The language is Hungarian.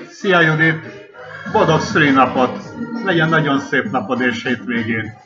Szia Judit! Boldog szülinapot! Legyen nagyon szép napod és hétvégén!